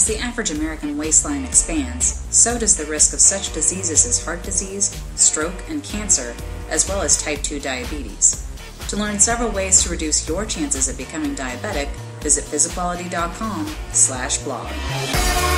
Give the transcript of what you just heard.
As the average American waistline expands, so does the risk of such diseases as heart disease, stroke, and cancer, as well as type 2 diabetes. To learn several ways to reduce your chances of becoming diabetic, visit Physiquality.com/blog.